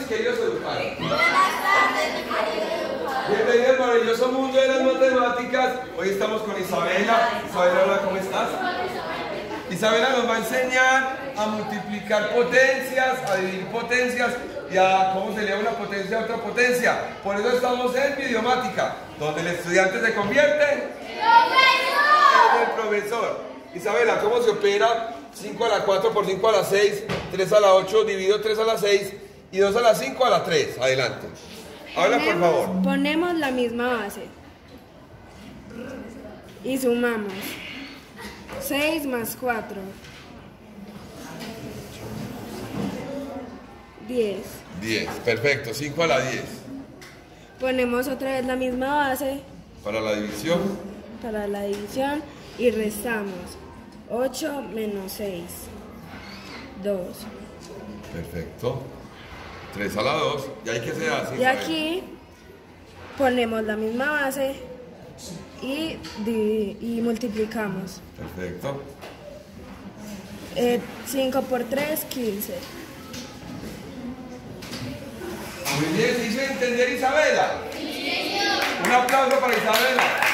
queridos educandos. Buenas tardes, mi querido educador. Bienvenidos al maravilloso mundo de las matemáticas. Hoy estamos con Isabela. Isabela, hola, ¿cómo estás? Isabela nos va a enseñar a multiplicar potencias, a dividir potencias y a cómo se eleva una potencia a otra potencia. Por eso estamos en Videomática, donde el estudiante se convierte en el profesor. Isabela, ¿cómo se opera 5 a la 4 por 5 a la 6, 3 a la 8, dividido 3 a la 6 y 2 a la 5 a la 3? Adelante. Habla, por favor. Ponemos la misma base y sumamos 6 más 4, 10. 10, perfecto, 5 a la 10. Ponemos otra vez la misma base Para la división, para la división y restamos 8 menos 6, 2. perfecto. 3 a la 2, ¿y ahí qué se hace? Y aquí ponemos la misma base y multiplicamos. Perfecto. 5 por 3, 15. Muy bien, ¿se hizo entender, Isabela? Sí, señor. Un aplauso para Isabela.